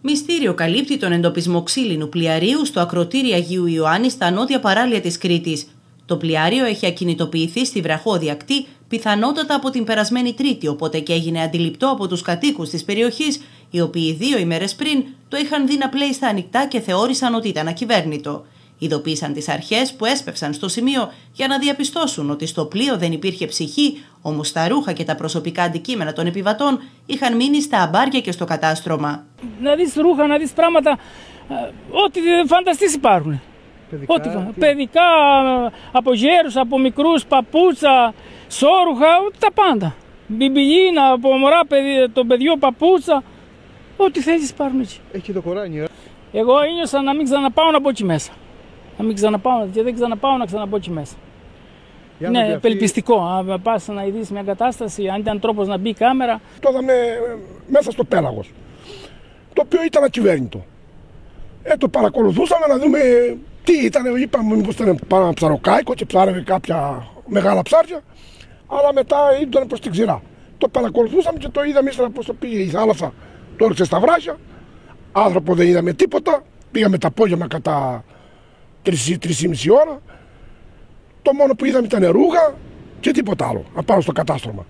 Μυστήριο καλύπτει τον εντοπισμό ξύλινου πλοιαρίου στο ακρωτήρι Αγίου Ιωάννη στα νότια παράλια της Κρήτης. Το πλοιάριο έχει ακινητοποιηθεί στη βραχώδη ακτή, πιθανότατα από την περασμένη Τρίτη, οπότε και έγινε αντιληπτό από τους κατοίκους της περιοχής, οι οποίοι 2 ημέρες πριν το είχαν δει να πλέει στα ανοιχτά και θεώρησαν ότι ήταν ακυβέρνητο. Ειδοποίησαν τις αρχές που έσπευσαν στο σημείο για να διαπιστώσουν ότι στο πλοίο δεν υπήρχε ψυχή, όμως τα ρούχα και τα προσωπικά αντικείμενα των επιβατών είχαν μείνει στα αμπάρια και στο κατάστρωμα. Να δεις ρούχα, να δεις πράγματα, ό,τι φανταστείς υπάρχουν. Παιδικά, από γέρους, από μικρούς, παπούτσα, σόρουχα, τα πάντα. Μπιμπιλίνα, από μωρά το παιδιό, παπούτσα, ό,τι θέλεις υπάρχουν εκεί. Έχει το Κοράνι. Εγώ ένιωσα να μην ξαναπάω να μπω εκεί μέσα. Να μην ξαναπάω και δεν ξαναπάω να ξαναμπω εκεί μέσα. Είναι απελπιστικό. Αν πας να δεις μια κατάσταση, αν ήταν τρόπος να μπει η κάμερα. Το είδαμε μέσα στο πέλαγος, το οποίο ήταν ακυβέρνητο. Το παρακολουθούσαμε να δούμε τι ήταν. Είπαμε μήπως ήταν ένα ψαροκάικο και ψάρευε κάποια μεγάλα ψάρια, αλλά μετά ήταν προς την ξηρά. Το παρακολουθούσαμε και το είδαμε ύστερα πως το πήγε η θάλασσα, το έριξε στα βράχια. Άνθρωπο δεν είδαμε τίποτα. Πήγαμε τα απόγευμα κατά 3,5 ώρα. Το μόνο που είδαμε ήταν ρούχα και τίποτα άλλο απάνω στο κατάστρωμα.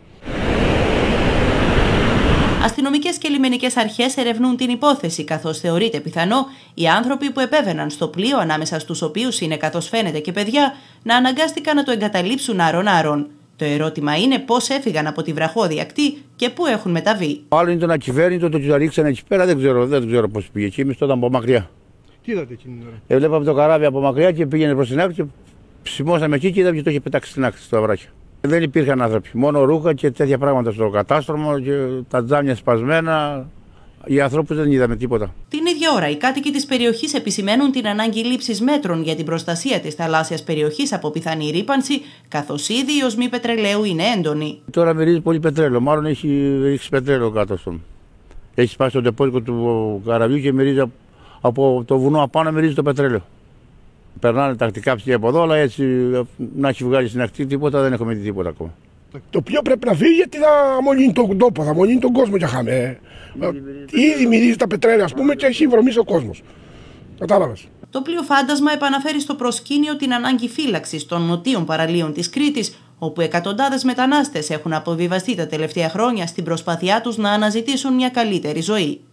Αστυνομικές και λιμενικές αρχές ερευνούν την υπόθεση, καθώς θεωρείται πιθανό οι άνθρωποι που επέβαιναν στο πλοίο, ανάμεσα στους οποίους είναι, καθώς φαίνεται, και παιδιά, να αναγκάστηκαν να το εγκαταλείψουν άρον-άρον. Το ερώτημα είναι πώς έφυγαν από τη βραχώδη ακτή και πού έχουν μεταβεί. Άλλο είναι τον ακυβέρνητο, το ρίξανε εκεί πέρα, δεν ξέρω πώς πήγε. Εκεί εμείς τότε από μακριά. Τι είδατε εκείνη την ώρα? Βλέπαμε το καράβι από μακριά και πήγαινε προς την άκρη και ψημώσαμε εκεί και είδαμε και το είχε πετάξει στην άκρη, στο βράχιο. Δεν υπήρχαν άνθρωποι. Μόνο ρούχα και τέτοια πράγματα στο κατάστρωμα και τα τζάμια σπασμένα. Οι ανθρώπους δεν είδαμε τίποτα. Την ίδια ώρα, οι κάτοικοι της περιοχής επισημαίνουν την ανάγκη λήψης μέτρων για την προστασία της θαλάσσιας περιοχής από πιθανή ρύπανση, καθώς ήδη η οσμή πετρελαίου είναι έντονη. Τώρα μυρίζει πολύ πετρέλαιο. Μάλλον έχει ρίξει πετρέλαιο κάτω στον. Έχει σπάσει το ντεπόζιτο του καραβιού και μυρίζει από το βουνό απάνω, μυρίζει το πετρέλαιο. Περνάνε τακτικά ψυχή από εδώ, αλλά έτσι να έχει βγάλει στην ακτή τίποτα, δεν έχουμε δει τίποτα ακόμα. Το πλοίο πρέπει να φύγει γιατί θα αμολύνει τον τόπο, θα αμολύνει τον κόσμο για χάμε. Ήδη μυρίζει τα πετρέλαια, ας πούμε, και έχει βρωμίσει ο κόσμος. Κατάλαβες. Το πλοίο Φάντασμα επαναφέρει στο προσκήνιο την ανάγκη φύλαξης των νοτίων παραλίων της Κρήτης, όπου εκατοντάδες μετανάστες έχουν αποβιβαστεί τα τελευταία χρόνια στην προσπάθειά τους να αναζητήσουν μια καλύτερη ζωή.